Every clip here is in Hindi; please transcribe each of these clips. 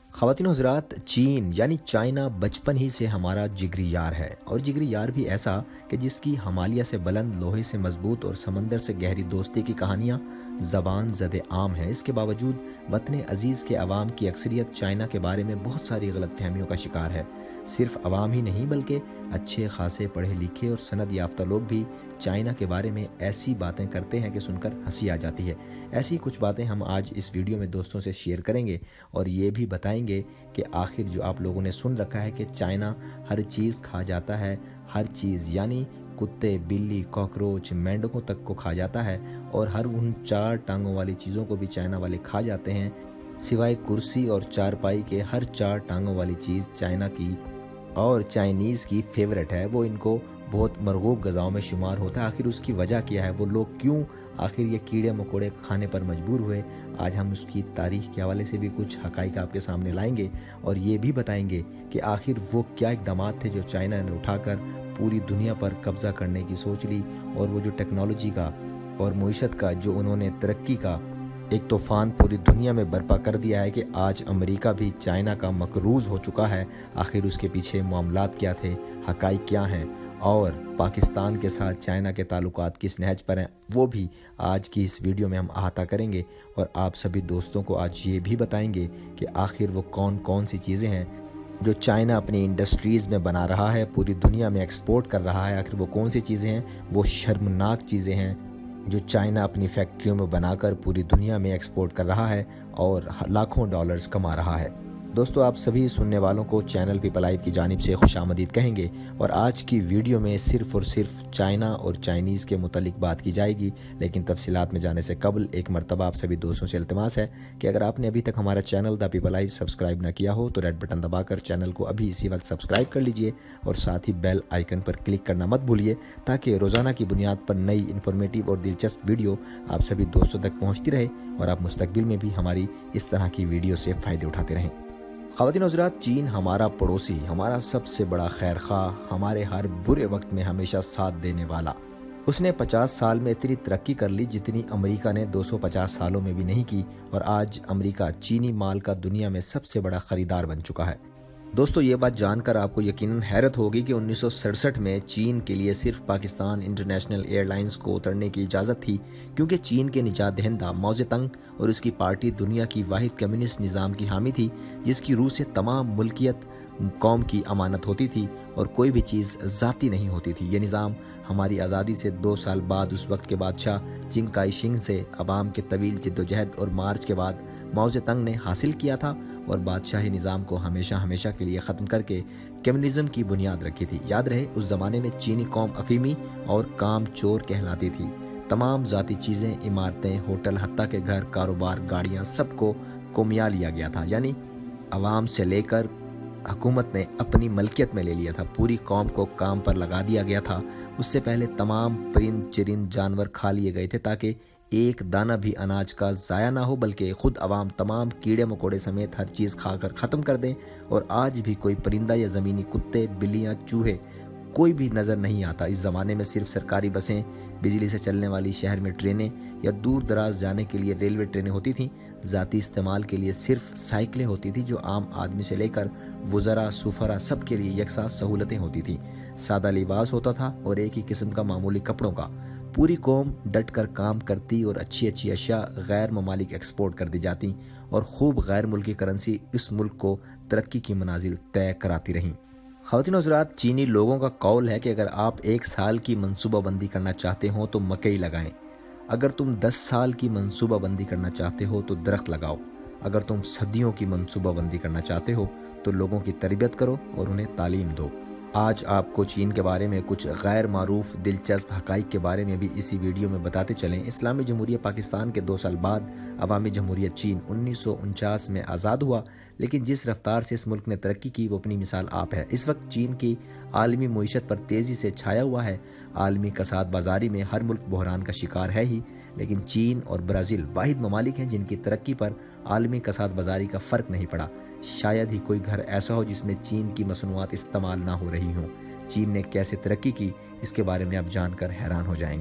ख़वातीन और हज़रात, चीन यानी चाइना बचपन ही से हमारा जिगरी यार है, और जिगरी यार भी ऐसा कि जिसकी हिमालय से बुलंद, लोहे से मजबूत और समंदर से गहरी दोस्ती की कहानियाँ ज़बान ज़द आम है। इसके बावजूद वतन अजीज़ के अवाम की अक्सरियत चाइना के बारे में बहुत सारी गलत फहमियों का शिकार है। सिर्फ अवाम ही नहीं बल्कि अच्छे खासे पढ़े लिखे और सनद याफ्ता लोग भी चाइना के बारे में ऐसी बातें करते हैं कि सुनकर हंसी आ जाती है। ऐसी कुछ बातें हम आज इस वीडियो में दोस्तों से शेयर करेंगे और ये भी बताएंगे कि आखिर जो आप लोगों ने सुन रखा है कि चाइना हर चीज़ खा जाता है, हर चीज़ यानी कुत्ते, बिल्ली, कॉकरोच, मेंढकों तक को खा जाता है, और हर उन 4 टांगों वाली चीज़ों को भी चाइना वाले खा जाते हैं। सिवाय कुर्सी और चारपाई के हर 4 टांगों वाली चीज़ चाइना की और चाइनीज़ की फेवरेट है। वो इनको बहुत मरगूब ग़िज़ाओं में शुमार होता है। आखिर उसकी वजह क्या है, वो लोग क्यों आखिर ये कीड़े मकोड़े खाने पर मजबूर हुए? आज हम उसकी तारीख के हवाले से भी कुछ हक़ाइक़ आपके सामने लाएंगे और ये भी बताएंगे कि आखिर वो क्या इक़दाम थे जो चाइना ने उठाकर पूरी दुनिया पर कब्ज़ा करने की सोच ली, और वो जो टेक्नोलॉजी का और मईशत का जो उन्होंने तरक्की का एक तूफ़ान पूरी दुनिया में बर्पा कर दिया है कि आज अमेरिका भी चाइना का मकरूज़ हो चुका है। आखिर उसके पीछे मामलात क्या थे, हक़ाइक़ क्या हैं, और पाकिस्तान के साथ चाइना के ताल्लुकात किस नहज पर हैं, वो भी आज की इस वीडियो में हम अहाता करेंगे। और आप सभी दोस्तों को आज ये भी बताएंगे कि आखिर वो कौन कौन सी चीज़ें हैं जो चाइना अपनी इंडस्ट्रीज़ में बना रहा है, पूरी दुनिया में एक्सपोर्ट कर रहा है। आखिर वो कौन सी चीज़ें हैं, वो शर्मनाक चीज़ें हैं जो चाइना अपनी फैक्ट्रियों में बनाकर पूरी दुनिया में एक्सपोर्ट कर रहा है और लाखों डॉलर्स कमा रहा है। दोस्तों, आप सभी सुनने वालों को चैनल पीपल लाइव की जानिब से खुशामदीद कहेंगे, और आज की वीडियो में सिर्फ़ और सिर्फ चाइना और चाइनीज़ के मुतालिक बात की जाएगी। लेकिन तफसीलात में जाने से कबल एक मरतबा आप सभी दोस्तों से इल्तिमास है कि अगर आपने अभी तक हमारा channel the people live subscribe ना किया हो तो रेड बटन दबाकर चैनल को अभी इसी वक्त सब्सक्राइब कर लीजिए, और साथ ही बेल आइकन पर क्लिक करना मत भूलिए, ताकि रोज़ाना की बुनियाद पर नई इन्फॉर्मेटिव और दिलचस्प वीडियो आप सभी दोस्तों तक पहुँचती रहे और आप मुस्तकबिल में भी हमारी इस तरह की वीडियो से फ़ायदे उठाते रहें। ख़वातीन और हज़रात, चीन हमारा पड़ोसी, हमारा सबसे बड़ा खैर ख़्वाह, हमारे हर बुरे वक्त में हमेशा साथ देने वाला। उसने 50 साल में इतनी तरक्की कर ली जितनी अमेरिका ने 250 सालों में भी नहीं की, और आज अमेरिका चीनी माल का दुनिया में सबसे बड़ा ख़रीदार बन चुका है। दोस्तों, ये बात जानकर आपको यकीनन हैरत होगी कि 1967 में चीन के लिए सिर्फ पाकिस्तान इंटरनेशनल एयरलाइंस को उतरने की इजाज़त थी, क्योंकि चीन के निजात दहिंदा माओ ज़ेतुंग और उसकी पार्टी दुनिया की वाहिद कम्युनिस्ट निज़ाम की हामी थी, जिसकी रूह से तमाम मुल्कियत कौम की अमानत होती थी और कोई भी चीज़ ज़ाती नहीं होती थी। ये निज़ाम हमारी आज़ादी से 2 साल बाद उस वक्त के बादशाह चिंग काई शेक से अवाम के तवील जिद्दोजहद और मार्च के बाद माओ ज़ेतुंग ने हासिल किया था, और बादशाही निज़ाम को हमेशा हमेशा के लिए ख़त्म करके कम्युनिज़म की बुनियाद रखी थी। याद रहे, उस ज़माने में चीनी कौम अफीमी और काम चोर कहलाती थी। तमाम ज़ाती चीज़ें, इमारतें, होटल, हत्ता के घर, कारोबार, गाड़ियाँ, सबको कोमिया लिया गया था, यानी अवाम से लेकर हुकूमत ने अपनी मलकियत में ले लिया था। पूरी कौम को काम पर लगा दिया गया था। उससे पहले तमाम परिंद चिरिंद जानवर खा लिए गए थे, ताकि एक दाना भी अनाज का ज़ाया ना हो, बल्कि खुद अवाम तमाम कीड़े मकोड़े समेत हर चीज़ खाकर ख़त्म कर दें। और आज भी कोई परिंदा या ज़मीनी कुत्ते, बिल्लियाँ, चूहे कोई भी नज़र नहीं आता। इस ज़माने में सिर्फ सरकारी बसें, बिजली से चलने वाली शहर में ट्रेनें या दूर दराज जाने के लिए रेलवे ट्रेनें होती थीं। ज़ाती इस्तेमाल के लिए सिर्फ साइकिलें होती थी, जो आम आदमी से लेकर वज़रा, सुफरा सब के लिए यकसा सहूलतें होती थीं। सादा लिबास होता था और एक ही किस्म का मामूली कपड़ों का। पूरी कौम डट कर काम करती और अच्छी अच्छी अशिया गैर ममालिक एक्सपोर्ट कर दी जाती, और खूब गैर मुल्की करेंसी इस मुल्क को तरक्की की मनाजिल तय कराती रहीं। ख़वातीन और हज़रात, चीनी लोगों का कौल है कि अगर आप 1 साल की मनसूबाबंदी करना चाहते हो तो मकई लगाएं। अगर तुम 10 साल की मनसूबाबंदी करना चाहते हो तो दरख्त लगाओ। अगर तुम सदियों की मनसूबाबंदी करना चाहते हो तो लोगों की तरबियत करो और उन्हें तालीम दो। आज आपको चीन के बारे में कुछ गैर मारूफ दिलचस्प हक़ाइक़ के बारे में भी इसी वीडियो में बताते चलें। इस्लामी जमहूरियत पाकिस्तान के 2 साल बाद अवामी जमहूरियत चीन 1949 में आज़ाद हुआ, लेकिन जिस रफ्तार से इस मुल्क ने तरक्की की वो अपनी मिसाल आप है। इस वक्त चीन की आलमी मईशत पर तेज़ी से छाया हुआ है। आलमी कसाद बाजारी में हर मुल्क बहरान का शिकार है ही, लेकिन चीन और ब्राज़ील वाहिद ममालिक हैं जिनकी तरक्की पर आलमी कसाद बाजारी का फ़र्क नहीं पड़ा। शायद ही कोई घर ऐसा हो जिसमें चीन की मसनूआत इस्तेमाल ना हो रही हों। चीन ने कैसे तरक्की की, इसके बारे में आप जानकर हैरान हो जाएंगे।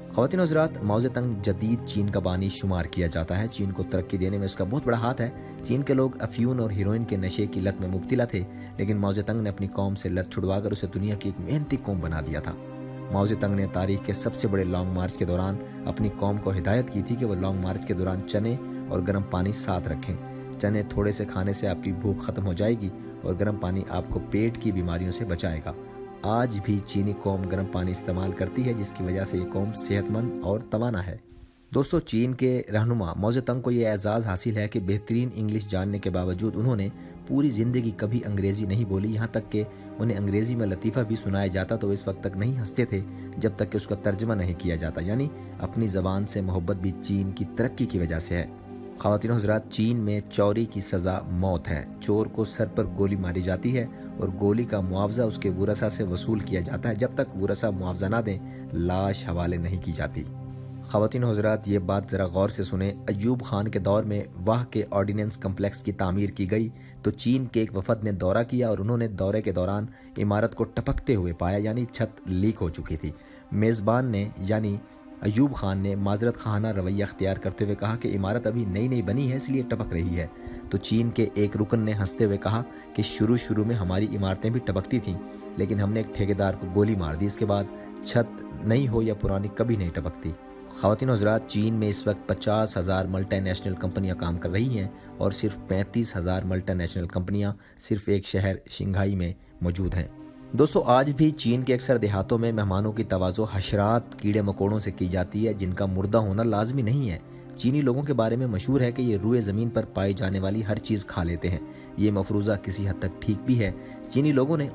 ख़वातीन और हज़रात, माओ ज़ेडंग जदीद चीन का बानी शुमार किया जाता है। चीन को तरक्की देने में उसका बहुत बड़ा हाथ है। चीन के लोग अफ्यून और हीरोइन के नशे की लत में मुब्तला थे, लेकिन माओ ज़ेडंग ने अपनी कौम से लत छुड़वाकर उसे दुनिया की एक मेहनती कौम बना दिया था। माओ ज़ेडंग ने तारीख के सबसे बड़े लॉन्ग मार्च के दौरान अपनी कौम को हिदायत की थी कि वो लॉन्ग मार्च के दौरान चने और गर्म पानी साथ रखें। चने थोड़े से खाने से आपकी भूख खत्म हो जाएगी और गर्म पानी आपको पेट की बीमारियों से बचाएगा। आज भी चीनी कौम गर्म पानी इस्तेमाल करती है, जिसकी वजह से ये कौम सेहतमंद और तवाना है। दोस्तों, चीन के रहनुमा माओ ज़ेडंग को ये एजाज़ हासिल है कि बेहतरीन इंग्लिश जानने के बावजूद उन्होंने पूरी ज़िंदगी कभी अंग्रेज़ी नहीं बोली। यहाँ तक कि उन्हें अंग्रेज़ी में लतीफ़ा भी सुनाया जाता तो इस वक्त तक नहीं हंसते थे जब तक कि उसका तर्जमा नहीं किया जाता। यानी अपनी ज़बान से मोहब्बत भी चीन की तरक्की की वजह से है। ख़वातीन और हज़रात, चीन में चोरी की सज़ा मौत है। चोर को सर पर गोली मारी जाती है और गोली का मुआवजा उसके वुरसा से वसूल किया जाता है। जब तक वुरसा मुआवजा ना दें, लाश हवाले नहीं की जाती। ख़वातीन और हज़रात, ये बात ज़रा गौर से सुने। अयूब खान के दौर में वाह के ऑर्डिनेंस कम्प्लेक्स की तामीर की गई तो चीन के एक वफद ने दौरा किया और उन्होंने दौरे के दौरान इमारत को टपकते हुए पाया, यानी छत लीक हो चुकी थी। मेज़बान ने यानी अयूब खान ने माजरत खाना रवैया अख्तियार करते हुए कहा कि इमारत अभी नई नई बनी है, इसलिए टपक रही है। तो चीन के एक रुकन ने हंसते हुए कहा कि शुरू में हमारी इमारतें भी टपकती थीं, लेकिन हमने एक ठेकेदार को गोली मार दी, इसके बाद छत नई हो या पुरानी कभी नहीं टपकती। ख़वातीन और हज़रात, चीन में इस वक्त 50,000 मल्टीनेशनल कंपनियां काम कर रही हैं और सिर्फ 35,000 मल्टीनेशनल कंपनियां सिर्फ एक शहर शंघाई में मौजूद हैं। दोस्तों, आज भी चीन के अक्सर देहातों में मेहमानों की तवाज़ो हशरात कीड़े मकोड़ों से की जाती है, जिनका मुर्दा होना लाजमी नहीं है। चीनी लोगों के बारे में मशहूर है कि ये रूए ज़मीन पर पाई जाने वाली हर चीज़ खा लेते हैं। ये मफरूज़ा किसी हद तक ठीक भी है। चीनी लोगों ने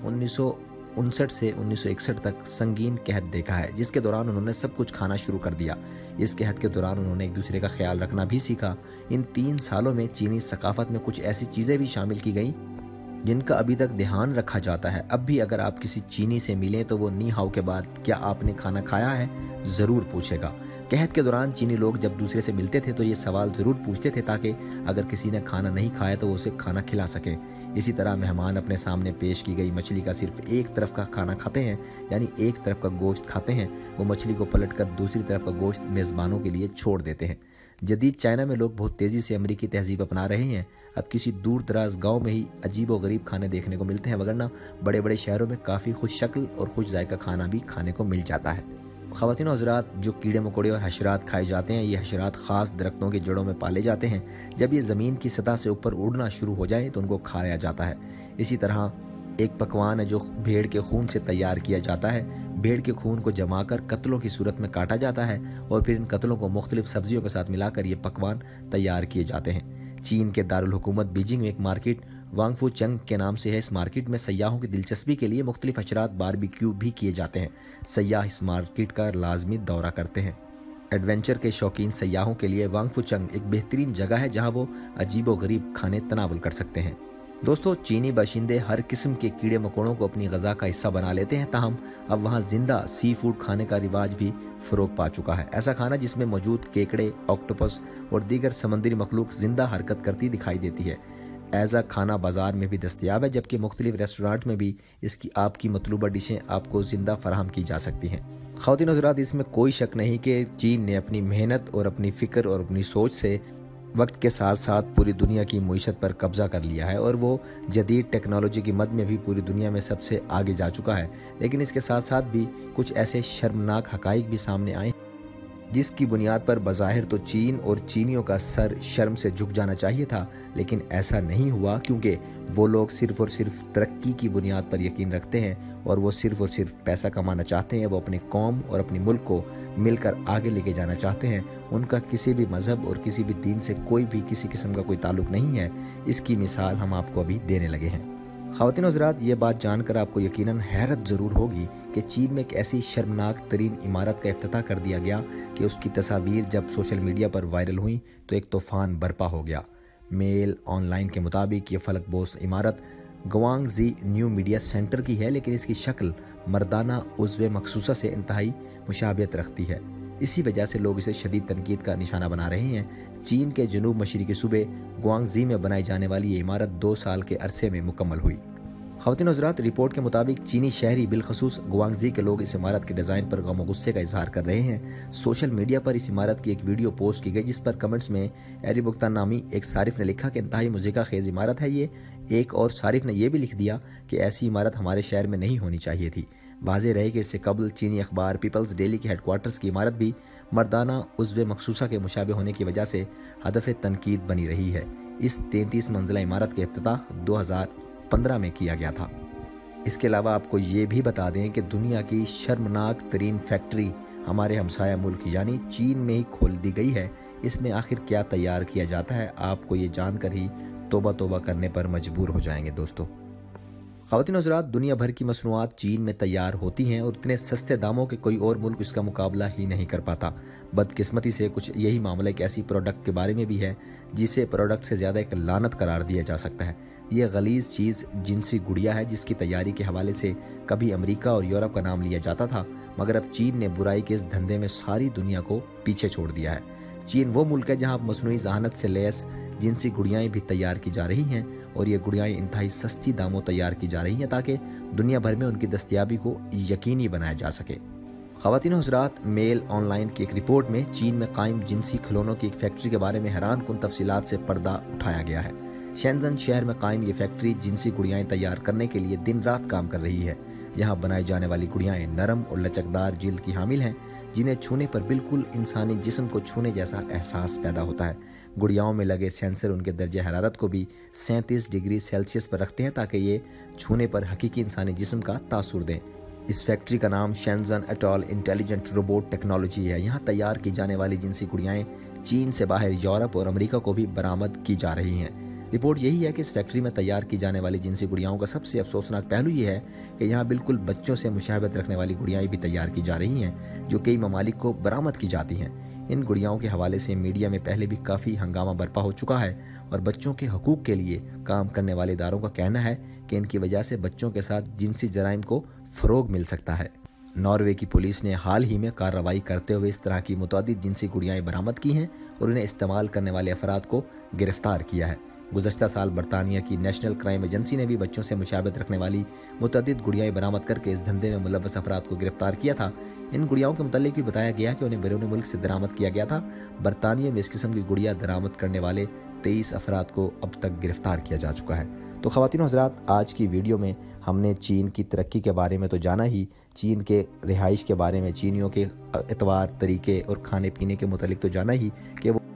1959 से 1961 तक संगीन कहत देखा है, जिसके दौरान उन्होंने सब कुछ खाना शुरू कर दिया। इस कहत के दौरान उन्होंने एक दूसरे का ख्याल रखना भी सीखा। इन 3 सालों में चीनी सकाफत में कुछ ऐसी चीज़ें भी शामिल की गई जिनका अभी तक ध्यान रखा जाता है। अब भी अगर आप किसी चीनी से मिलें तो वो नी हाउ के बाद क्या आपने खाना खाया है ज़रूर पूछेगा। कहत के दौरान चीनी लोग जब दूसरे से मिलते थे तो ये सवाल ज़रूर पूछते थे ताकि अगर किसी ने खाना नहीं खाया तो वो उसे खाना खिला सके। इसी तरह मेहमान अपने सामने पेश की गई मछली का सिर्फ एक तरफ का खाना खाते हैं, यानी एक तरफ का गोश्त खाते हैं। वो मछली को पलटकर दूसरी तरफ का गोश्त मेज़बानों के लिए छोड़ देते हैं। जदीद चाइना में लोग बहुत तेज़ी से अमरीकी तहजीब अपना रहे हैं। अब किसी दूर दराज गाँव में ही अजीब व गरीब खाने देखने को मिलते हैं, वगरना बड़े बड़े शहरों में काफ़ी खुश शक्ल और खुश जायका खाना भी खाने को मिल जाता है। ख़वातीन और हज़रात, जो कीड़े मकोड़े और हशरात खाए जाते हैं, ये हशरात ख़ास दरख्तों की जड़ों में पाले जाते हैं। जब ये ज़मीन की सतह से ऊपर उड़ना शुरू हो जाए तो उनको खाया जाता है। इसी तरह एक पकवान है जो भेड़ के खून से तैयार किया जाता है। भेड़ के खून को जमाकर कत्लों की सूरत में काटा जाता है और फिर इन कत्लों को मुख्तलिफ सब्जियों के साथ मिलाकर ये पकवान तैयार किए जाते हैं। चीन के दारुल हुकूमत बीजिंग में एक मार्केट वांगफू चंग के नाम से है। इस मार्केट में सयाहों की दिलचस्पी के लिए मुख्तलिफ हशरात बारबेक्यू भी किए जाते हैं। सयाह इस मार्केट का लाजमी दौरा करते हैं। एडवेंचर के शौकीन सयाहों के लिए वांगफू चंग एक बेहतरीन जगह है जहां वो अजीब व गरीब खाने तनावुल कर सकते हैं। दोस्तों, चीनी बाशिंदे हर किस्म के कीड़े मकोड़ों को अपनी ग़ज़ा का हिस्सा बना लेते हैं, ताहम अब वहाँ ज़िंदा सी फूड खाने का रिवाज भी फ़रोग पा चुका है। ऐसा खाना जिसमें मौजूद केकड़े, ऑक्टोपस और दीगर समंदरी मखलूक ज़िंदा हरकत करती दिखाई देती है। ऐसा खाना बाज़ार में भी दस्तयाब है, जबकि मुख्तलिफ रेस्टोरेंट में भी इसकी आपकी मतलूबा डिशें आपको ज़िंदा फराहम की जा सकती हैं। ख़वातीन और हज़रात, इसमें कोई शक नहीं कि चीन ने अपनी मेहनत और अपनी फ़िक्र और अपनी सोच से वक्त के साथ साथ पूरी दुनिया की मईशत पर कब्ज़ा कर लिया है और वो जदीद टेक्नोलॉजी की मद में भी पूरी दुनिया में सबसे आगे जा चुका है। लेकिन इसके साथ साथ भी कुछ ऐसे शर्मनाक हक़ाइक़ भी सामने आए जिसकी बुनियाद पर बज़ाहिर तो चीन और चीनियों का सर शर्म से झुक जाना चाहिए था, लेकिन ऐसा नहीं हुआ क्योंकि वो लोग सिर्फ़ और सिर्फ तरक्की की बुनियाद पर यकीन रखते हैं और वो सिर्फ़ और सिर्फ पैसा कमाना चाहते हैं। वो अपनी कौम और अपनी मुल्क को मिलकर आगे लेके जाना चाहते हैं। उनका किसी भी मज़हब और किसी भी दीन से कोई भी किसी किस्म का कोई ताल्लुक़ नहीं है। इसकी मिसाल हम आपको अभी देने लगे हैं। ख़वातीन और हज़रात, ये बात जानकर आपको यकीनन हैरत ज़रूर होगी कि चीन में एक ऐसी शर्मनाक तरीन इमारत का इफ्तिताह कर दिया गया कि उसकी तस्वीर जब सोशल मीडिया पर वायरल हुई तो एक तूफ़ान बरपा हो गया। मेल ऑनलाइन के मुताबिक ये फलक बोस इमारत ग्वांगजी न्यू मीडिया सेंटर की है, लेकिन इसकी शक्ल मर्दाना उज़्व मखसूसा से इंतहाई मुशाबियत रखती है। इसी वजह से लोग इसे शदीद तनकीद का निशाना बना रहे हैं। चीन के जनूब मशरिकी सूबे ग्वांगजी में बनाई जाने वाली ये इमारत 2 साल के अरसे में मुकम्मल हुई। ख़वातीन हज़रात, रिपोर्ट के मुताबिक चीनी शहरी बिलखसूस गुआंगजी के लोग इस इमारत के डिज़ाइन पर गम और गुस्से का इजहार कर रहे हैं। सोशल मीडिया पर इस इमारत की एक वीडियो पोस्ट की गई जिस पर कमेंट्स में एरी बुख्तान नामी एक सारिफ ने लिखा कि इंतहाई मुज़ीका खेज़ इमारत है ये। एक और सारिफ ने यह भी लिख दिया कि ऐसी इमारत हमारे शहर में नहीं होनी चाहिए थी। वाज़ेह रहे कि इससे कबल चीनी अखबार पीपल्स डेली के हेडक्वार्टर्स की इमारत भी मर्दाना उज़्व मखसूसा के मुशाबे होने की वजह से हदफ तनकीद बनी रही है। इस 33 मंजिला इमारत का इफ्तिताह 2015 में किया गया था। इसके अलावा आपको ये भी बता दें कि दुनिया की शर्मनाक तरीन फैक्ट्री हमारे हमसाया मुल्क यानी चीन में ही खोल दी गई है। इसमें आखिर क्या तैयार किया जाता है, आपको ये जानकर ही तौबा तौबा करने पर मजबूर हो जाएंगे। दोस्तों, ख़वातीन हज़रात, दुनिया भर की मसनूआत चीन में तैयार होती हैं और इतने सस्ते दामों के कोई और मुल्क इसका मुकाबला ही नहीं कर पाता। बदकिस्मती से कुछ यही मामला एक ऐसी प्रोडक्ट के बारे में भी है जिसे प्रोडक्ट से ज़्यादा एक लानत करार दिया जा सकता है। ये गलीज़ चीज़ जिनसी गुड़िया है जिसकी तैयारी के हवाले से कभी अमेरिका और यूरोप का नाम लिया जाता था, मगर अब चीन ने बुराई के इस धंधे में सारी दुनिया को पीछे छोड़ दिया है। चीन वो मुल्क है जहाँ मसनूई जहानत से लैस जिनसी गुड़ियाएँ भी तैयार की जा रही हैं और ये गुड़ियाएँ इंतहाई सस्ती दामों तैयार की जा रही हैं ताकि दुनिया भर में उनकी दस्तयाबी को यकीनी बनाया जा सके। ख़वातीन हज़रात, मेल ऑनलाइन की एक रिपोर्ट में चीन में कायम जिनसी खिलौनों की एक फैक्ट्री के बारे में हैरान कुन तफसीलात से पर्दा उठाया गया है। शेंजन शहर में कायम ये फैक्ट्री जिनसी गुड़ियाएँ तैयार करने के लिए दिन रात काम कर रही है। यहाँ बनाई जाने वाली गुड़ियाएँ नरम और लचकदार जिल्द की हामिल हैं जिन्हें छूने पर बिल्कुल इंसानी जिस्म को छूने जैसा एहसास पैदा होता है। गुड़ियाओं में लगे सेंसर उनके दर्जे हरारत को भी 37 डिग्री सेल्सियस पर रखते हैं ताकि ये छूने पर हकीकी इंसानी जिस्म का तासुर दें। इस फैक्ट्री का नाम Shenzhen Atol intelligent robot technology है। यहाँ तैयार की जाने वाली जिनसी गुड़ियाएँ चीन से बाहर यूरोप और अमेरिका को भी बरामद की जा रही हैं। रिपोर्ट यही है कि इस फैक्ट्री में तैयार की जाने वाली जिनसी गुड़ियाओं का सबसे अफसोसनाक पहलू ये है कि यहाँ बिल्कुल बच्चों से मुशाबहत रखने वाली गुड़ियाएँ भी तैयार की जा रही हैं जो कई ममालिक को बरामद की जाती हैं। इन गुड़ियाओं के हवाले से मीडिया में पहले भी काफ़ी हंगामा बर्पा हो चुका है और बच्चों के हकूक़ के लिए काम करने वाले इदारों का कहना है कि इनकी वजह से बच्चों के साथ जिनसी जराइम को फ़रोग मिल सकता है। नॉर्वे की पुलिस ने हाल ही में कार्रवाई करते हुए इस तरह की मुतअद्दिद जिनसी गुड़ियाएँ बरामद की हैं और उन्हें इस्तेमाल करने वाले अफराद को गिरफ्तार किया है। गुज़श्ता साल बरतानिया की नेशनल क्राइम एजेंसी ने भी बच्चों से मुशाबहत रखने वाली मुतअद्दिद गुड़ियाएँ बरामद करके इस धंधे में मुलव्वस अफराद को गिरफ्तार किया था। इन गुड़ियाओं के मुतालिक भी बताया गया कि उन्हें बैरून मुल्क से दरामद किया गया था। बरतानिया में इस किस्म की गुड़िया दरामद करने वाले 23 अफराद को अब तक गिरफ्तार किया जा चुका है। तो ख़वातीन हज़रात, आज की वीडियो में हमने चीन की तरक्की के बारे में तो जाना ही, चीन के रिहाइश के बारे में, चीनियों के एतवार तरीके और खाने पीने के मुतालिक तो जाना ही कि वो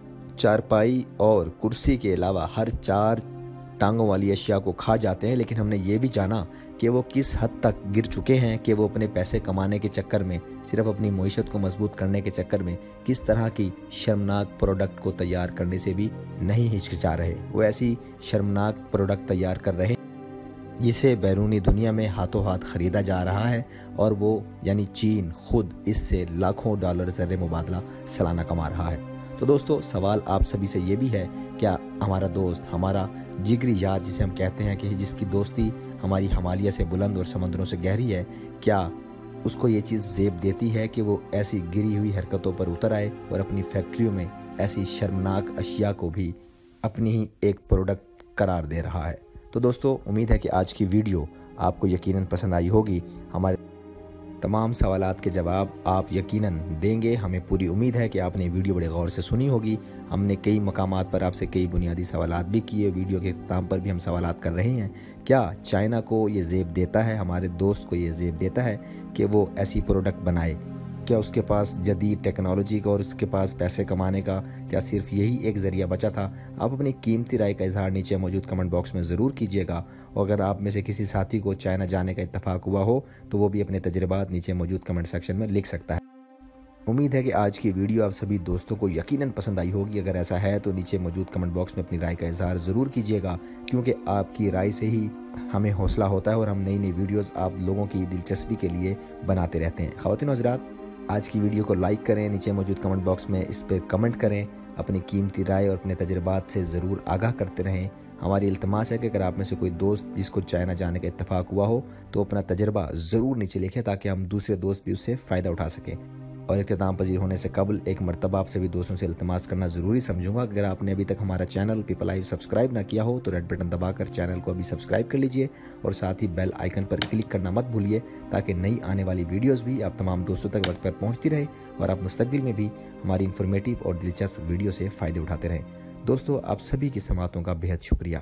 चारपाई और कुर्सी के अलावा हर 4 टांगों वाली अशिया को खा जाते हैं। लेकिन हमने ये भी जाना कि वो किस हद तक गिर चुके हैं कि वो अपने पैसे कमाने के चक्कर में, सिर्फ अपनी मईशत को मजबूत करने के चक्कर में किस तरह की शर्मनाक प्रोडक्ट को तैयार करने से भी नहीं हिचकिचा रहे। वो ऐसी शर्मनाक प्रोडक्ट तैयार कर रहे जिसे बैरूनी दुनिया में हाथों हाथ ख़रीदा जा रहा है और वो यानी चीन खुद इससे लाखों डॉलर ज़र मुबादला सालाना कमा रहा है। तो दोस्तों, सवाल आप सभी से ये भी है, क्या हमारा दोस्त, हमारा जिगरी यार जिसे हम कहते हैं कि जिसकी दोस्ती हमारी हिमालय से बुलंद और समंदरों से गहरी है, क्या उसको ये चीज़ ज़ेब देती है कि वो ऐसी गिरी हुई हरकतों पर उतर आए और अपनी फैक्ट्रियों में ऐसी शर्मनाक अशिया को भी अपनी ही एक प्रोडक्ट करार दे रहा है? तो दोस्तों, उम्मीद है कि आज की वीडियो आपको यकीनन पसंद आई होगी। हमारे तमाम सवालात के जवाब आप यकीनन देंगे, हमें पूरी उम्मीद है कि आपने वीडियो बड़े गौर से सुनी होगी। हमने कई मकामात पर आपसे कई बुनियादी सवालात भी किए, वीडियो के इख्तिताम पर भी हम सवालात कर रहे हैं। क्या चाइना को ये ज़ेब देता है, हमारे दोस्त को ये ज़ेब देता है कि वो ऐसी प्रोडक्ट बनाए? क्या उसके पास जदीद टेक्नोलॉजी का और उसके पास पैसे कमाने का क्या सिर्फ यही एक ज़रिया बचा था? आप अपनी कीमती राय का इजहार नीचे मौजूद कमेंट बॉक्स में ज़रूर कीजिएगा। और अगर आप में से किसी साथी को चाइना जाने का इत्तफाक हुआ हो तो वो भी अपने तजुर्बात नीचे मौजूद कमेंट सेक्शन में लिख सकता है। उम्मीद है कि आज की वीडियो आप सभी दोस्तों को यकीनन पसंद आई होगी। अगर ऐसा है तो नीचे मौजूद कमेंट बॉक्स में अपनी राय का इजहार ज़रूर कीजिएगा, क्योंकि आपकी राय से ही हमें हौसला होता है और हम नई नई वीडियोज़ आप लोगों की दिलचस्पी के लिए बनाते रहते हैं। ख़वातीन और हज़रात, आज की वीडियो को लाइक करें, नीचे मौजूद कमेंट बॉक्स में इस पर कमेंट करें, अपनी कीमती राय और अपने तजुर्बात से ज़रूर आगाह करते रहें। हमारी इल्तमास है कि अगर आप में से कोई दोस्त जिसको चाइना जाने का इत्तफाक हुआ हो तो अपना तजुर्बा ज़रूर नीचे लिखें ताकि हम दूसरे दोस्त भी उससे फ़ायदा उठा सकें। और इख्तिताम पजीर होने से कबल एक मरतबा आपसे भी दोस्तों से इल्तिमास करना ज़रूरी समझूंगा, अगर आपने अभी तक हमारा चैनल पीपल लाइव सब्सक्राइब ना किया हो तो रेड बटन दबाकर चैनल को अभी सब्सक्राइब कर लीजिए और साथ ही बेल आइकन पर क्लिक करना मत भूलिए, ताकि नई आने वाली वीडियोज़ भी आप तमाम दोस्तों तक वक्त पर पहुँचती रहे और आप मुस्तकबिल में भी हमारी इन्फॉर्मेटिव और दिलचस्प वीडियो से फ़ायदे उठाते रहें। दोस्तों, आप सभी की समातों का बेहद शुक्रिया।